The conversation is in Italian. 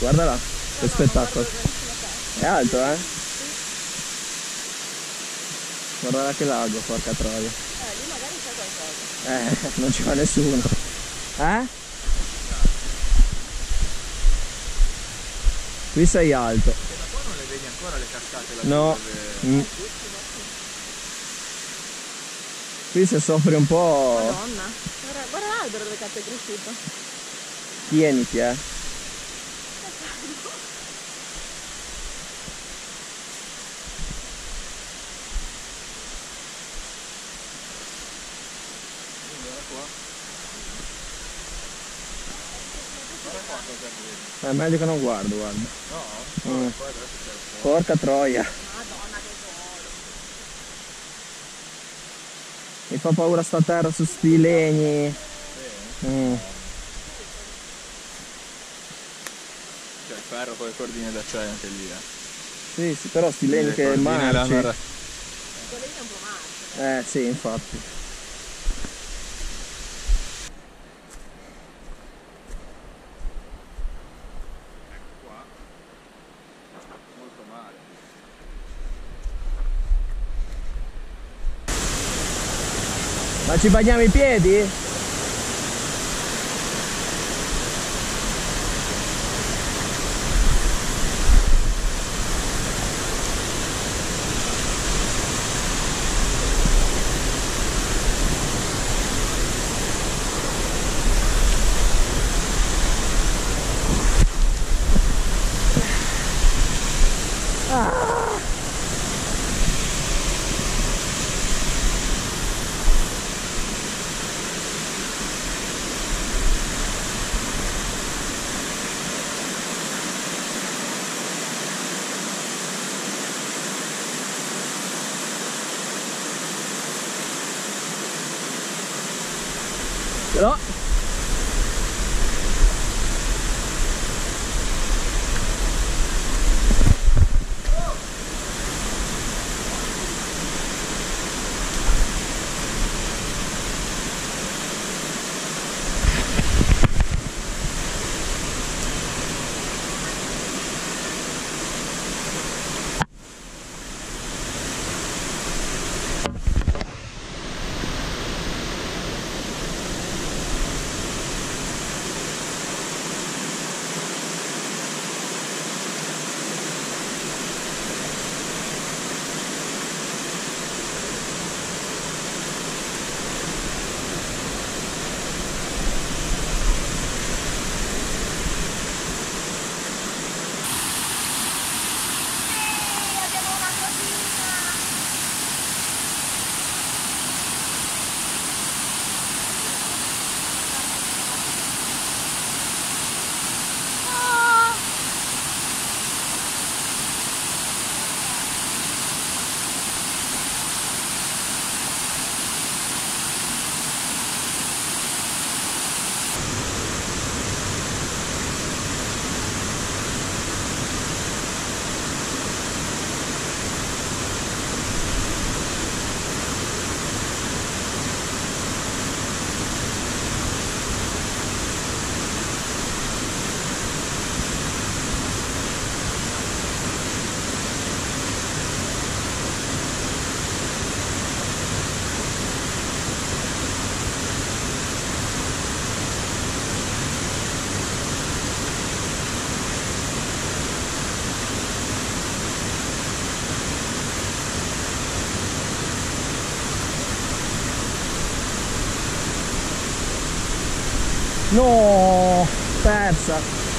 Guarda là, che spettacolo. È alto, eh? Guarda là che lago, porca troia. Lì magari c'è qualcosa. Non ci fa nessuno. Qui sei alto. E da qua non le vedi ancora le cascate là? No. Qui se soffri un po'. Madonna. Guarda l'albero dove cazzo è cresciuto. Tieniti, È meglio che non guardo, guarda. No? Porca troia. Madonna che volo. Mi fa paura sta terra su sti legni. Cioè il ferro con le cordine d'acciaio anche lì, Sì, sì, però sti legni che Quelle marci. Quello lì è un po' marcio. Sì, infatti. qua. Molto male. Ma ci bagniamo i piedi? Però no, persa.